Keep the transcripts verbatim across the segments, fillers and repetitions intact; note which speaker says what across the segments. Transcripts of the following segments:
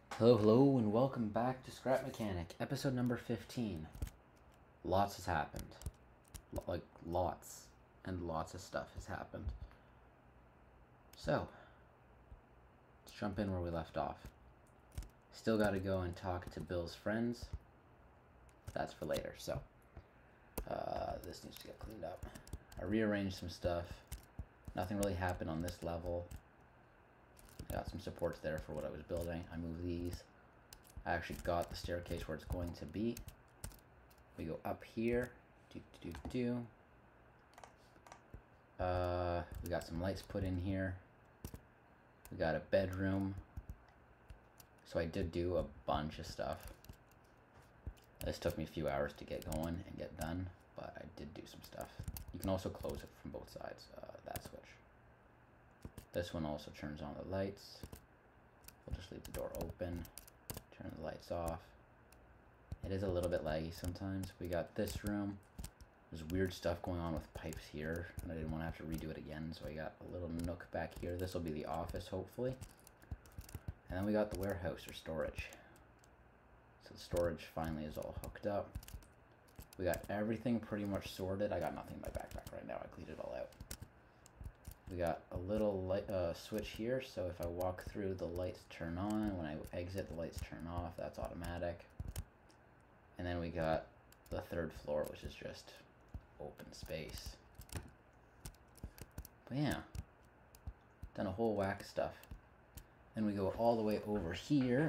Speaker 1: Hello, hello, and welcome back to Scrap Mechanic, episode number fifteen. Lots has happened. L- like, lots. And lots of stuff has happened. So, let's jump in where we left off. Still gotta go and talk to Bill's friends. That's for later, so. Uh, this needs to get cleaned up. I rearranged some stuff. Nothing really happened on this level. Got some supports there for what I was building. I moved these. I actually got the staircase where it's going to be. We go up here. Do, do, do, do. Uh, we got some lights put in here. We got a bedroom. So I did do a bunch of stuff. This took me a few hours to get going and get done, but I did do some stuff. You can also close it from both sides, uh, that switch. This one also turns on the lights. We'll just leave the door open. Turn the lights off. It is a little bit laggy sometimes. We got this room. There's weird stuff going on with pipes here, and I didn't want to have to redo it again, so I got a little nook back here. This will be the office, hopefully. And then we got the warehouse or storage. So the storage finally is all hooked up. We got everything pretty much sorted. I got nothing in my backpack right now. I cleaned it all out. We got a little light uh, switch here, so if I walk through, the lights turn on. When I exit, the lights turn off. That's automatic. And then we got the third floor, which is just open space. But yeah, done a whole whack of stuff. Then we go all the way over here,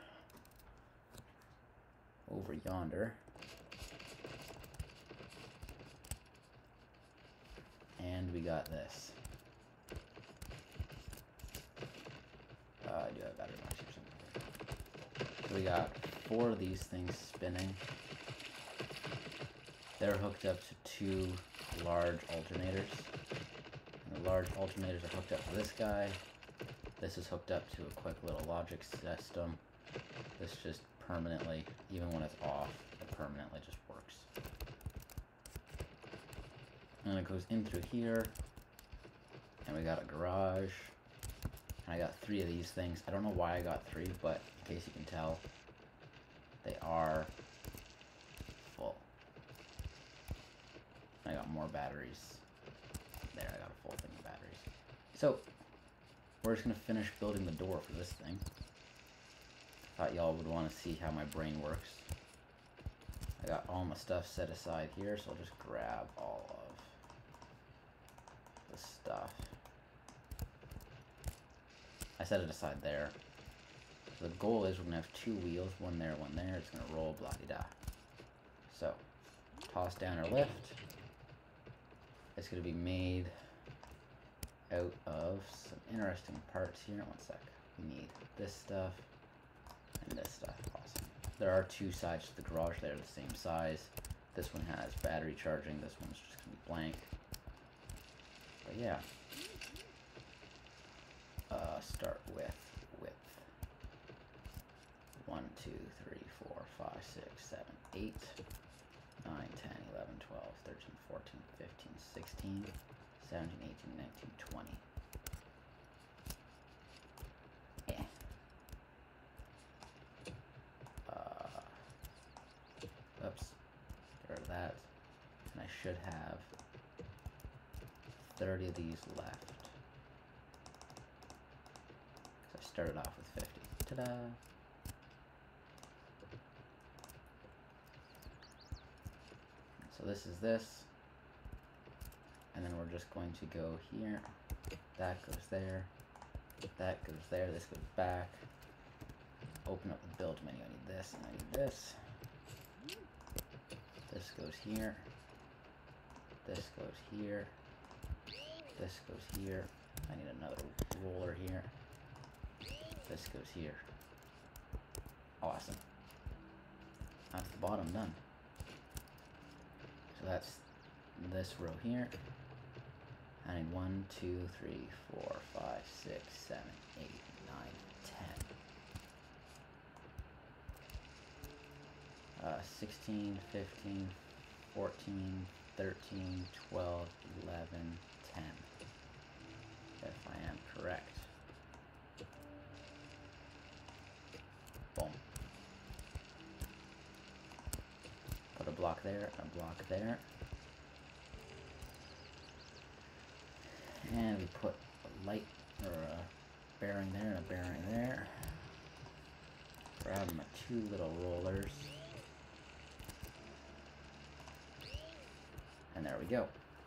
Speaker 1: over yonder. And we got this. Uh, I do have battery box or something. So we got four of these things spinning. They're hooked up to two large alternators. And the large alternators are hooked up to this guy. This is hooked up to a quick little logic system. This just permanently, even when it's off, it permanently just works. And it goes in through here. And we got a garage. I got three of these things. I don't know why I got three, but in case you can tell, they are full. I got more batteries. There, I got a full thing of batteries. So, we're just going to finish building the door for this thing. Thought y'all would want to see how my brain works. I got all my stuff set aside here, so I'll just grab all of the stuff. I set it aside there. So the goal is we're going to have two wheels, one there, one there. It's going to roll, blah-de-da. So, toss down or lift. It's going to be made out of some interesting parts here. One sec. We need this stuff and this stuff. Awesome. There are two sides to the garage. They're the same size. This one has battery charging. This one's just going to be blank. But yeah. Uh, start with width. one, two, three, four, five, six, seven, eight, nine, ten, eleven, twelve, thirteen, fourteen, fifteen, sixteen, seventeen, eighteen, nineteen, twenty. Yeah. Uh, oops. Get rid of that. And I should have thirty of these left. Started off with fifty. Ta-da! So this is this. And then we're just going to go here. That goes there. That goes there. This goes back. Open up the build menu. I need this and I need this. This goes here. This goes here. This goes here. I need another roller here. This goes here. Awesome. That's the bottom done. So that's this row here. I need one, two, three, four, five, six, seven, eight, nine, ten. Uh, sixteen, fifteen, fourteen, thirteen, twelve, eleven, ten. If I am correct. there, and a block there. And we put a light, or a bearing there, and a bearing there. Grab my two little rollers. And there we go.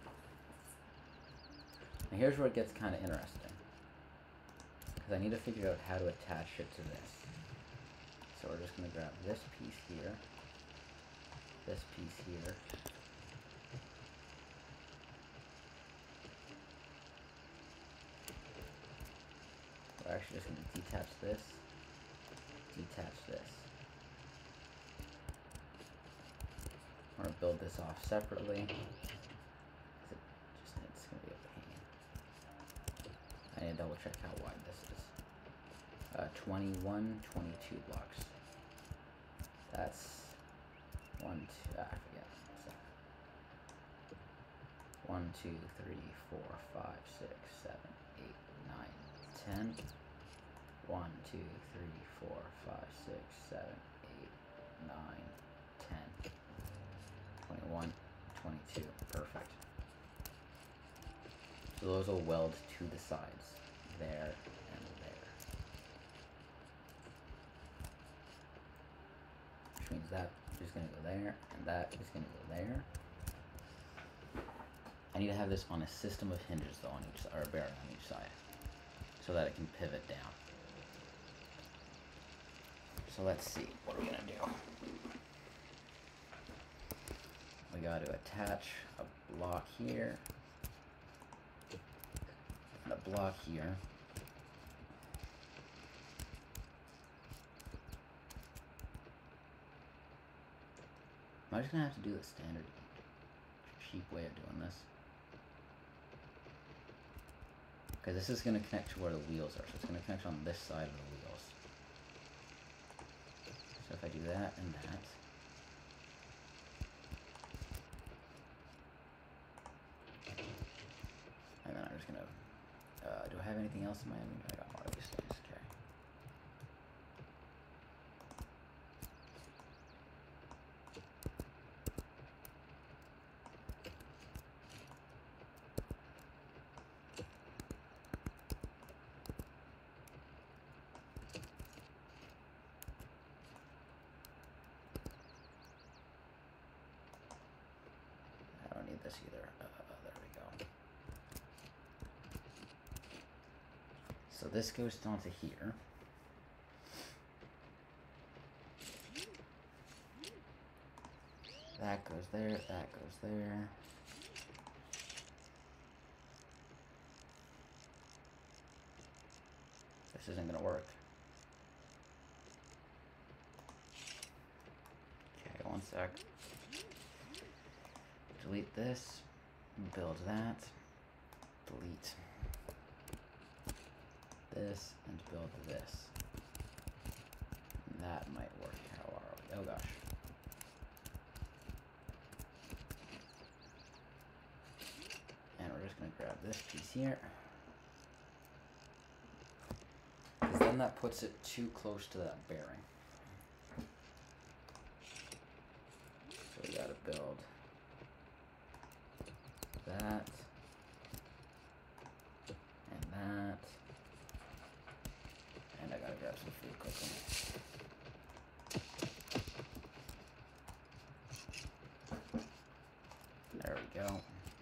Speaker 1: Now here's where it gets kind of interesting, because I need to figure out how to attach it to this. So we're just going to grab this piece here, this piece here, we're actually just going to detach this, detach this. I'm going to build this off separately. I need to double check how wide this is. Uh, twenty-one, twenty-two blocks. That's one, two, ah, I forget. One, two, three, four, five, six, seven, eight, nine, ten. One, two, three, four, five, six, seven, eight, nine, ten. Twenty-one, twenty-two. Perfect. So those will weld to the sides, there and there. Which means that is going to go there, and that is going to go there. I need to have this on a system of hinges though on each side, or a bearing on each side, so that it can pivot down. So let's see, what are we going to do? We got to attach a block here. And a block here. Am I just gonna have to do the standard cheap way of doing this? Because this is gonna connect to where the wheels are, so it's gonna connect on this side of the wheels. So if I do that and that. And then I'm just gonna Uh, do I have anything else in my inventory? I got more of these things, okay. I don't need this either. Uh, there we go. So this goes onto here. That goes there, that goes there. This isn't gonna work. Okay, one sec. Delete this, build that, delete this, and build this. That might work. How are we? Oh gosh. And we're just going to grab this piece here. Because then that puts it too close to that bearing. So we got to build that. And that. And I gotta grab some food quickly. There we go.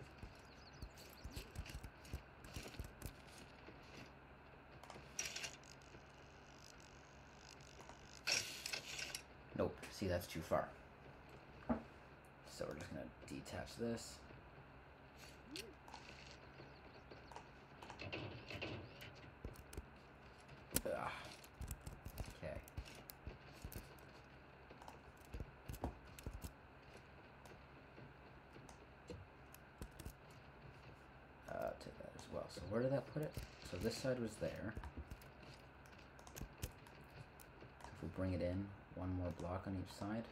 Speaker 1: Nope, see, that's too far. So we're just gonna detach this. Ugh. Okay. Uh, take that as well. So where did that put it? So this side was there. If we bring it in, one more block on each side.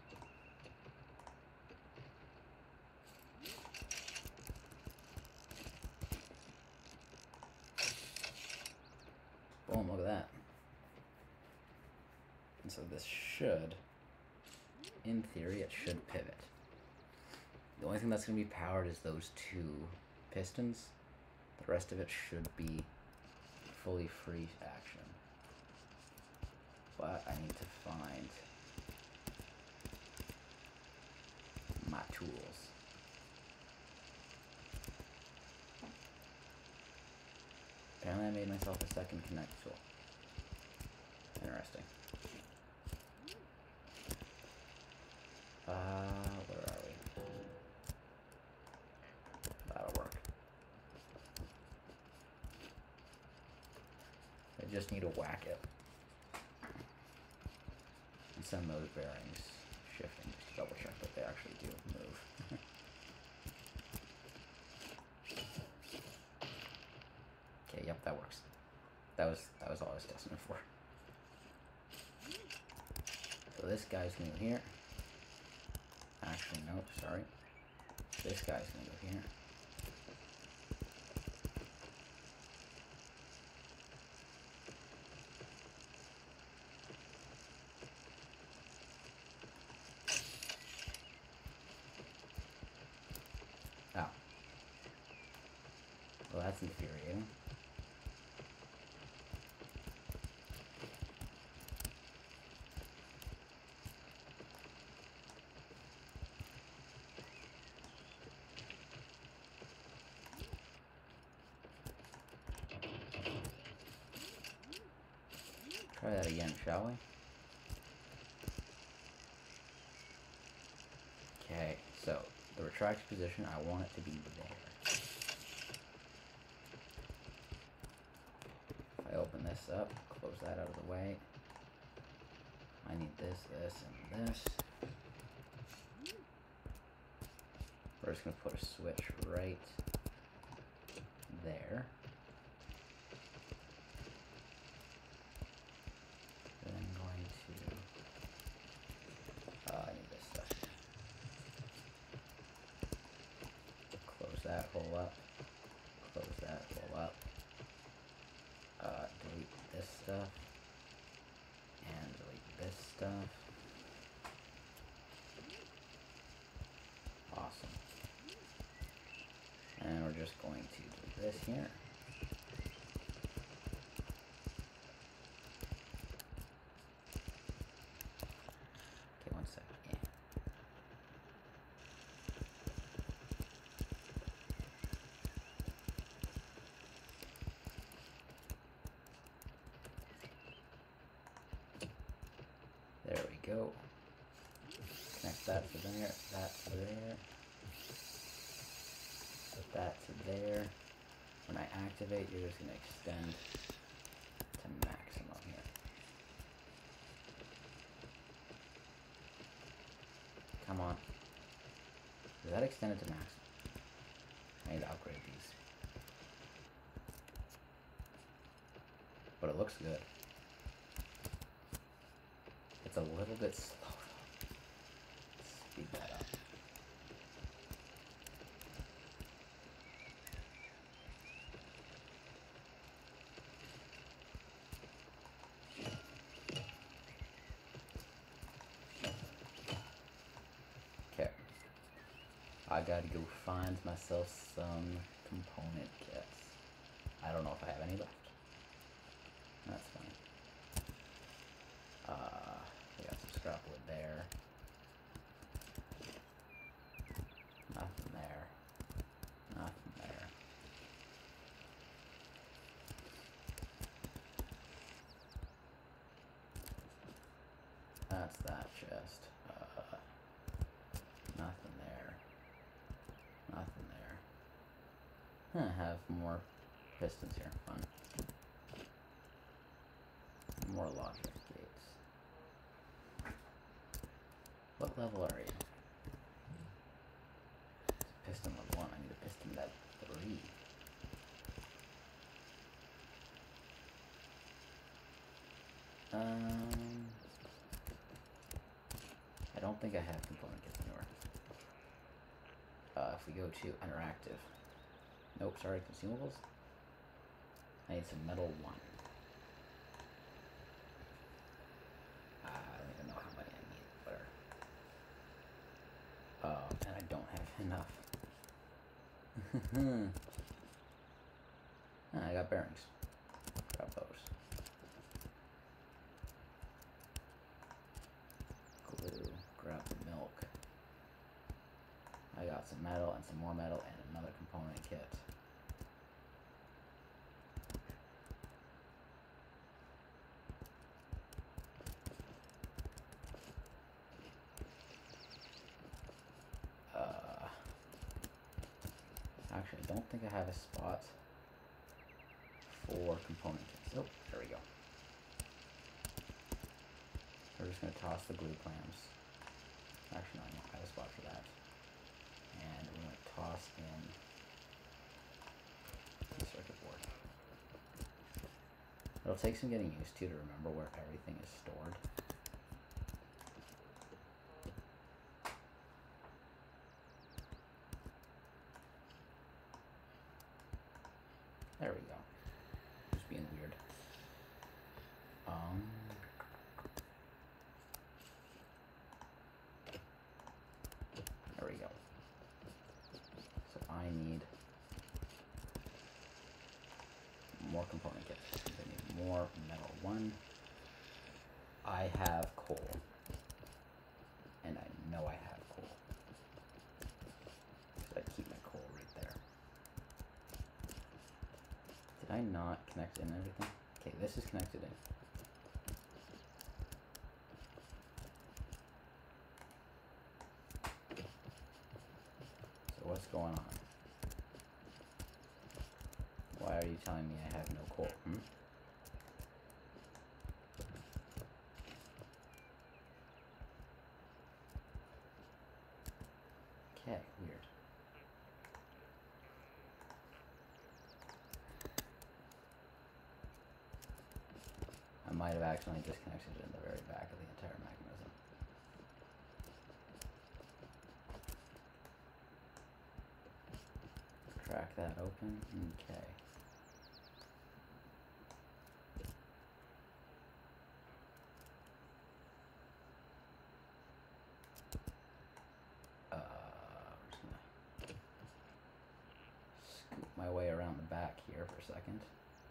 Speaker 1: Boom, look at that. And so this should, in theory, it should pivot. The only thing that's going to be powered is those two pistons. The rest of it should be fully free action. But I need to find my tools. Apparently I made myself a second connect tool. Interesting. Uh, where are we? That'll work. I just need to whack it. And send those bearings shifting just to double check that they actually do move. Okay, yep, that works. That was that was all I was testing it for. So this guy's gonna go here. Actually, nope, sorry. This guy's gonna go here. Oh. Well, that's infuriating. Try that again, shall we? Okay, so the retracted position, I want it to be there. If I open this up, close that out of the way. I need this, this, and this. We're just going to put a switch right there. Then I'm going to, uh, I need this stuff. Close that hole up. Close that hole up. Uh, delete this stuff. And delete this stuff. Awesome. And we're just going to do this here. Okay, one second. Yeah. There we go. Connect that to there, that to there. Put that to there. When I activate, you're just going to extend to maximum here. Come on. Is that extended to maximum? I need to upgrade these. But it looks good. It's a little bit slow though. Speed that up. Okay. I gotta go find myself some component kits. I don't know if I have any left. That's fine. Uh, we got some scrap wood there. Nothing there. Nothing there. That's that chest. Uh, nothing there. Nothing there. Huh, have more pistons here. Fun. More logic gates. What level are you? It's piston level one. I need a piston level three. Um, I don't think I have component kits anywhere. Uh, if we go to interactive. Nope, sorry, consumables. I need some metal one. I don't even know how many I need, whatever. Um, and I don't have enough. Ah, I got bearings. Grab those. Glue. Grab the milk. I got some metal and some more metal and another component kit. Uh, actually, I don't think I have a spot for component kits. Oh, there we go. We're just going to toss the glue clamps. Actually, no, I don't have a spot for that. And we're going to toss in the circuit board. It'll take some getting used to to remember where everything is stored. There we go. Just being weird. Um... There we go. So I need more component kits. I need more metal. One. I have coal. And I know I have coal. So I keep my coal right there. Did I not connect in everything? Okay, this is connected in. What's going on? Why are you telling me I have no coal? Hmm? Okay, weird. I might have accidentally disconnected it in the very back of the entire mechanism. Crack that open. Okay. Uh, I'm just gonna scoop my way around the back here for a second.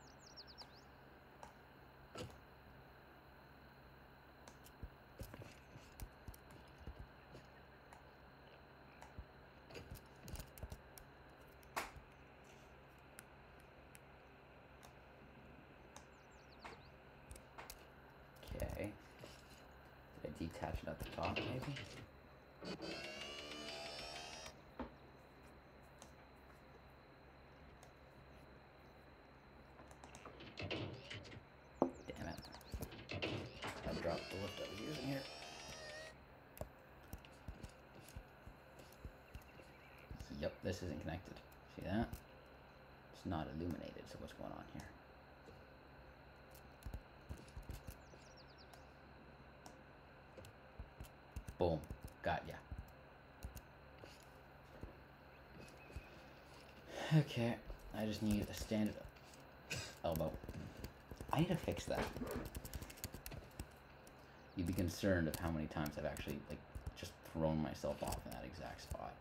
Speaker 1: Okay. Did I detach it at the top, maybe? Damn it. I dropped the lift I was using here. Yep, this isn't connected. See that? It's not illuminated, so what's going on here? Boom. Got ya. Okay. I just need a standard elbow. I need to fix that. You'd be concerned of how many times I've actually, like, just thrown myself off in that exact spot.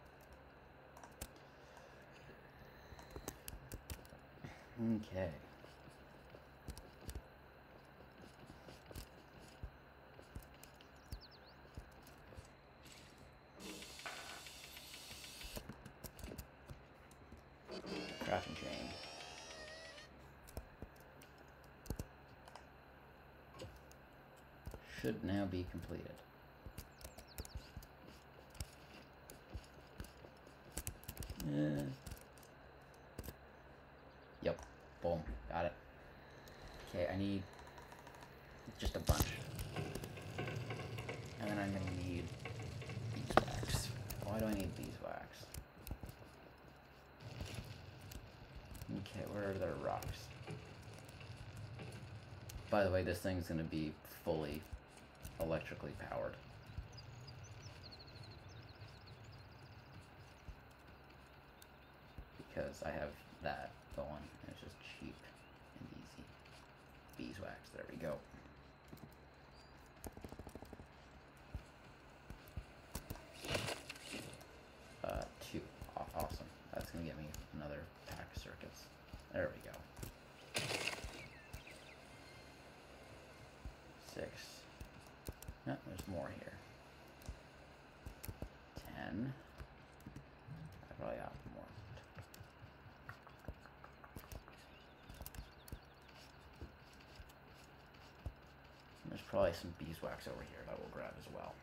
Speaker 1: Okay. Crafting chain. Should now be completed. Uh, yep. Boom. Got it. Okay, I need just a bunch. And then I'm gonna need beeswax. Why do I need beeswax? Okay, where are the rocks? By the way, this thing's gonna be fully electrically powered. Because I have that going, and it's just cheap and easy. Beeswax, there we go. Uh, two. There we go. Six. No, there's more here. Ten. I probably got more. And there's probably some beeswax over here that we'll grab as well.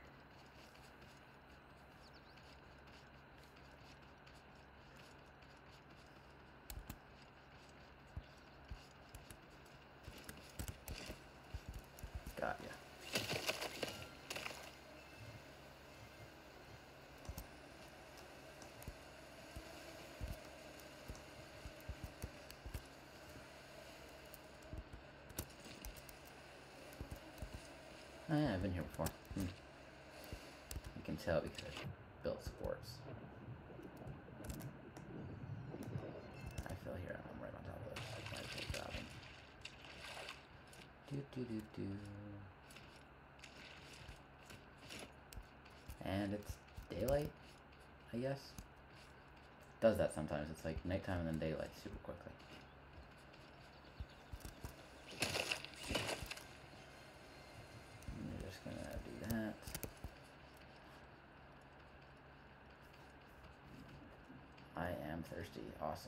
Speaker 1: Got ya. Oh yeah, I've been here before. Hmm. You can tell because I built supports. I feel here, I'm right on top of this. I might take that one. Do do do do. And it's daylight, I guess. Does that sometimes. It's like nighttime and then daylight super quickly. I'm just gonna do that. I am thirsty. Awesome.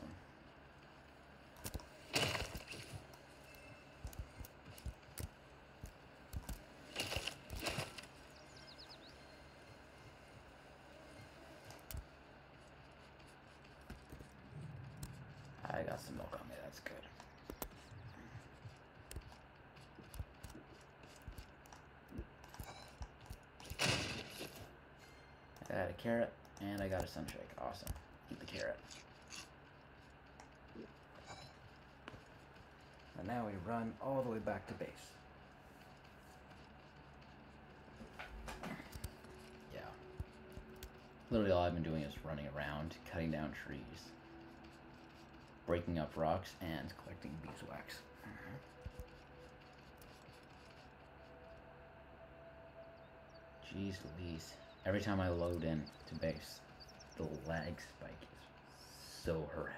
Speaker 1: I got some milk on me, that's good. I got a carrot and I got a sunshake. Awesome. Eat the carrot. And now we run all the way back to base. Yeah. Literally all I've been doing is running around, cutting down trees, breaking up rocks, and collecting beeswax. Jeez Louise. Every time I load in to base, the lag spike is so horrific.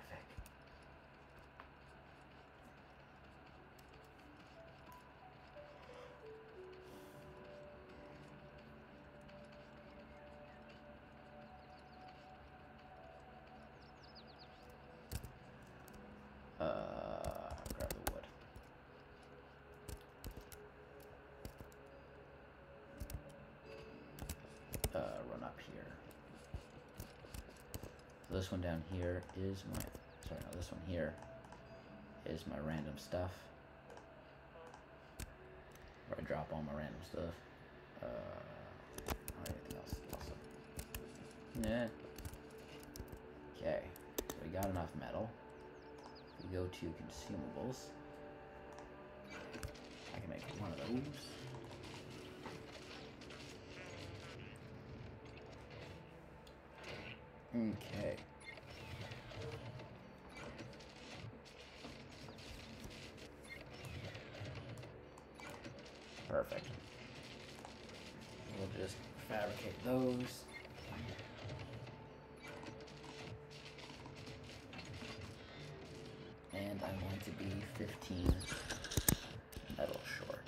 Speaker 1: Uh, grab the wood. Uh, run up here. So this one down here is my, sorry, no, this one here is my random stuff. Where I drop all my random stuff. Uh, anything else? Awesome. Yeah. Okay, so we got enough metal. We go to consumables. I can make one of those. Okay. Perfect. We'll just fabricate those. And I'm going to be fifteen metal short.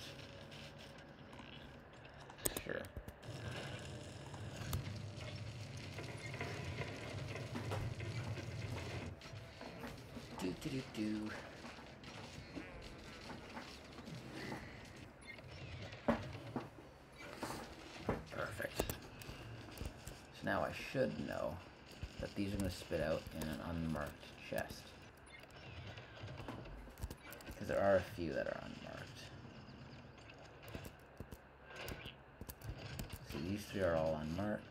Speaker 1: Sure. Do do do do. Perfect. So now I should know that these are going to spit out in an unmarked chest. Because there are a few that are unmarked. See, these three are all unmarked.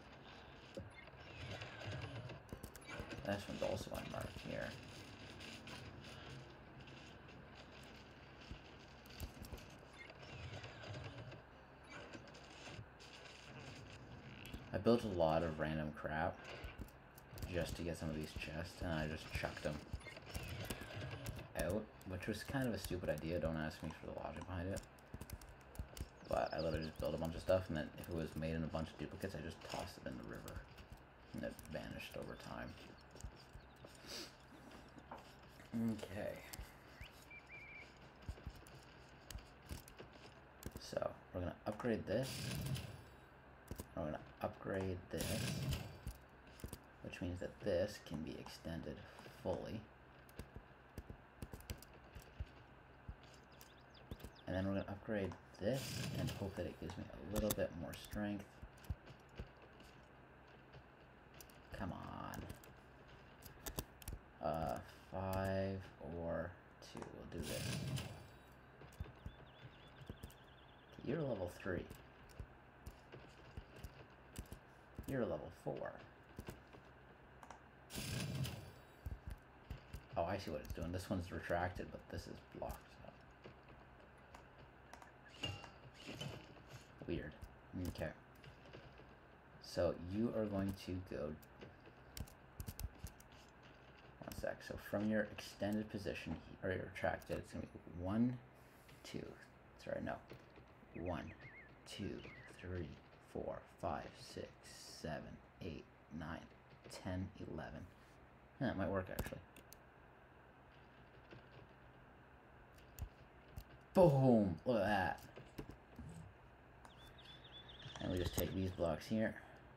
Speaker 1: This one's also unmarked here. I built a lot of random crap just to get some of these chests, and I just chucked them out, which was kind of a stupid idea. Don't ask me for the logic behind it. But I literally just built a bunch of stuff, and then if it was made in a bunch of duplicates, I just tossed it in the river, and it vanished over time. Okay. So we're gonna upgrade this. We're gonna upgrade this, which means that this can be extended fully. And then we're gonna upgrade this and hope that it gives me a little bit more strength. Come on. Uh, five or two. We'll do this. You're level three. You're level four. Oh, I see what it's doing. This one's retracted, but this is blocked. So. Weird. Okay. So you are going to go... One sec. So from your extended position, or your retracted, it's going to be one, two. Sorry, no. One, two, three, four, five, six, seven, eight, nine, ten, eleven. Yeah, it might work actually. Boom! Look at that. And we just take these blocks here.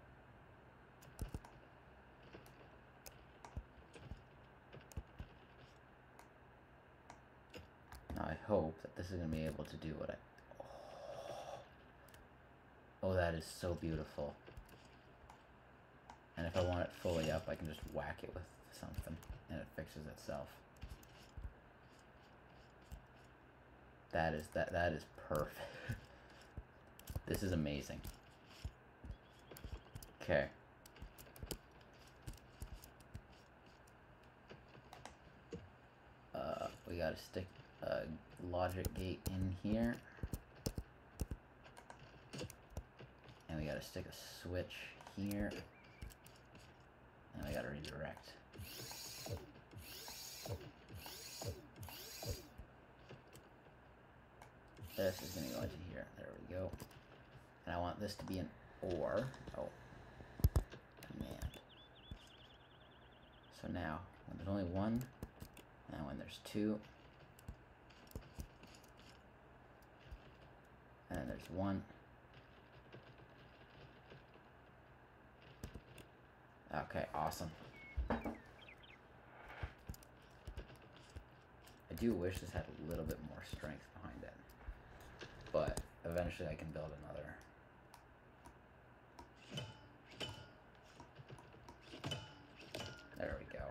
Speaker 1: Now I hope that this is going to be able to do what I... Oh, that is so beautiful. And if I want it fully up, I can just whack it with something and it fixes itself. That is that that is perfect. This is amazing. Okay. Uh, we gotta stick a logic gate in here. And we gotta stick a switch here. And we gotta redirect. This is gonna go into here. There we go. And I want this to be an OR. Oh. Command. So now, when there's only one, and when there's two, and then there's one, okay, awesome. I do wish this had a little bit more strength behind it, but eventually I can build another. There we go.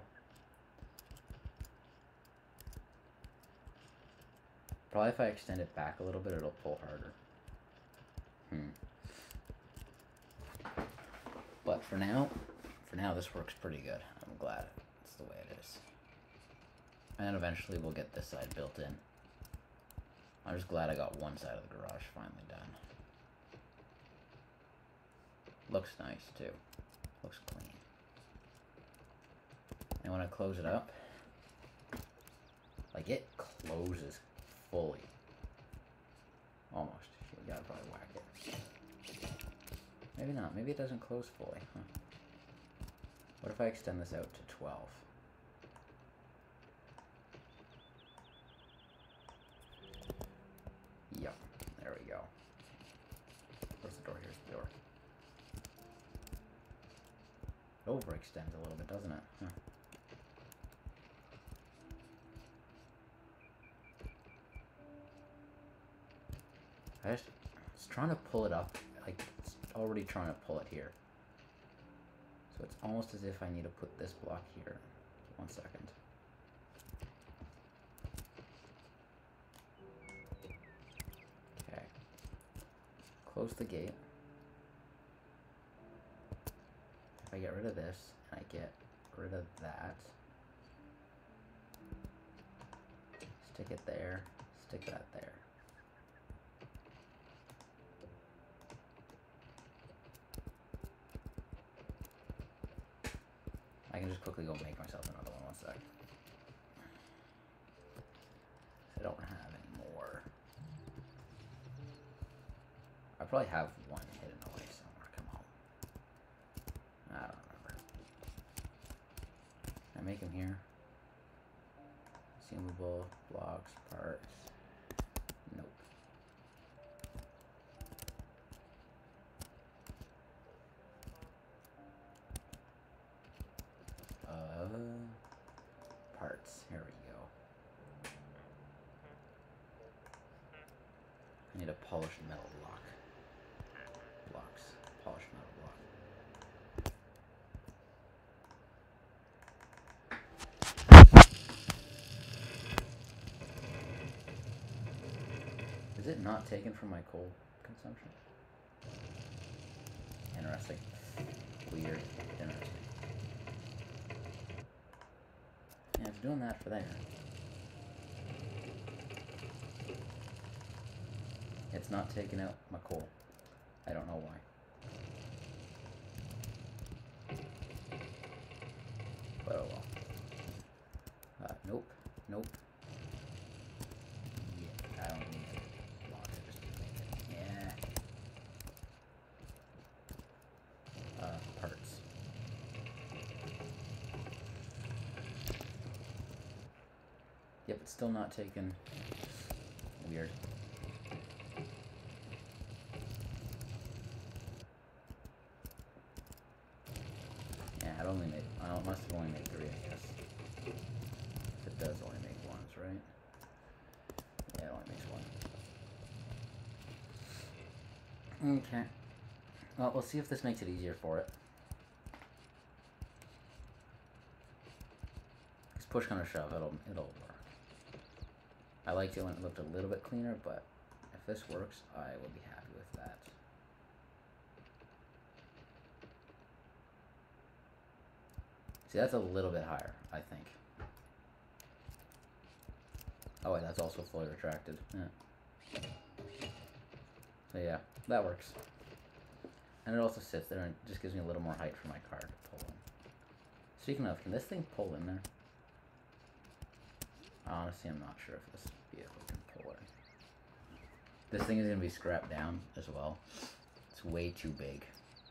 Speaker 1: Probably if I extend it back a little bit, it'll pull harder. Hmm. But for now, for now this works pretty good. I'm glad it's the way it is. And then eventually we'll get this side built in. I'm just glad I got one side of the garage finally done. Looks nice too. Looks clean. And when I close it up, like it closes fully. Almost. You gotta probably whack it. Maybe not. Maybe it doesn't close fully. Huh. What if I extend this out to twelve? Yep. There we go. Where's the door? Here's the door. It overextends a little bit, doesn't it? Huh. I just was trying to pull it up, like it's already trying to pull it here. So it's almost as if I need to put this block here. One second. Okay. Close the gate. If I get rid of this, and I get rid of that. Stick it there, stick that there. I can just quickly go make myself another one, one sec. I don't have any more. I probably have one hidden away somewhere. Come on. I don't remember. Can I make him here? Consumable, blocks, parts. Nope. Uh, parts. Here we go. I need a polished metal block. Blocks. Polished metal block. Is it not taken from my coal consumption? Interesting. Weird. Interesting. Yeah, it's doing that for there. It's not taking out my coal. I don't know why. But oh well. Uh, nope. Nope. Yeah, I don't need to block it. Just make it. Yeah. Uh, parts. Yep, it's still not taking. Weird. Yeah, it only made. I don't, must have only made three, I guess. If it does only make ones, right? Yeah, it only makes one. Okay. Well, we'll see if this makes it easier for it. Just push kind of shove, it'll it'll work. I liked it when it looked a little bit cleaner, but if this works, I will be happy with that. See, that's a little bit higher, I think. Oh wait, that's also fully retracted. Yeah. So yeah, that works. And it also sits there and just gives me a little more height for my car to pull in. Speaking of, can this thing pull in there? Honestly, I'm not sure if this vehicle can pull in. This thing is going to be scrapped down as well. It's way too big.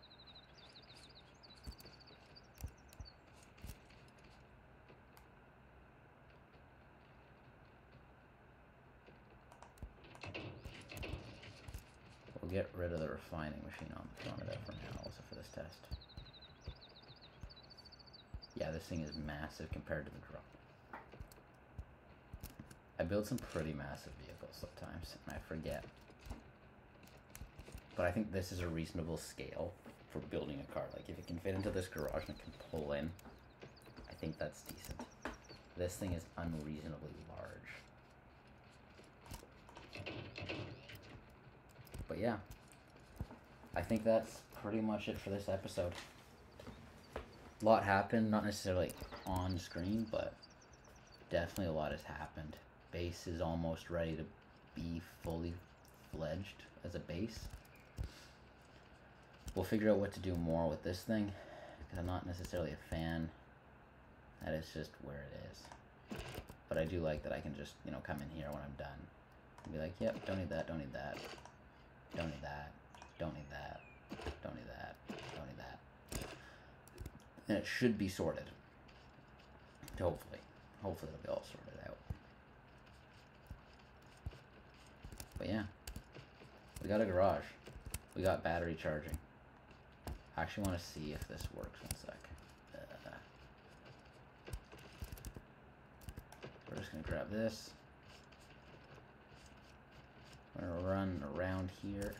Speaker 1: We'll get rid of the refining machine on the front of it for now, also for this test. Yeah, this thing is massive compared to the truck. I build some pretty massive vehicles sometimes, and I forget. But I think this is a reasonable scale for building a car. Like, if it can fit into this garage and it can pull in, I think that's decent. This thing is unreasonably large. But yeah, I think that's pretty much it for this episode. A lot happened, not necessarily on screen, but definitely a lot has happened. Base is almost ready to be fully fledged as a base. We'll figure out what to do more with this thing, because I'm not necessarily a fan that it's just where it is. But I do like that I can just, you know, come in here when I'm done and be like, yep, don't need that, don't need that, don't need that, don't need that, don't need that, don't need that. And it should be sorted. Hopefully. Hopefully it'll be all sorted out. But yeah, we got a garage. We got battery charging. I actually want to see if this works. One sec. Uh, we're just going to grab this. We're going to run around here.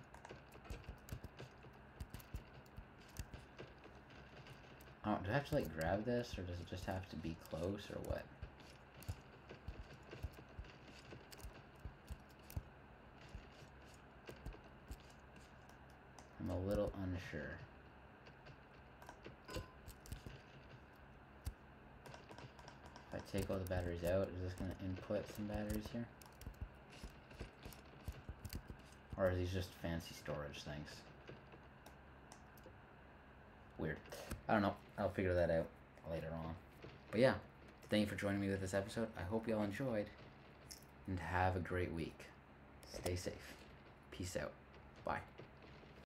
Speaker 1: Oh, do I have to like grab this, or does it just have to be close, or what? I'm a little unsure. If I take all the batteries out, is this going to input some batteries here? Or are these just fancy storage things? Weird. I don't know. I'll figure that out later on. But yeah, thank you for joining me with this episode. I hope you all enjoyed. And have a great week. Stay safe. Peace out. Bye.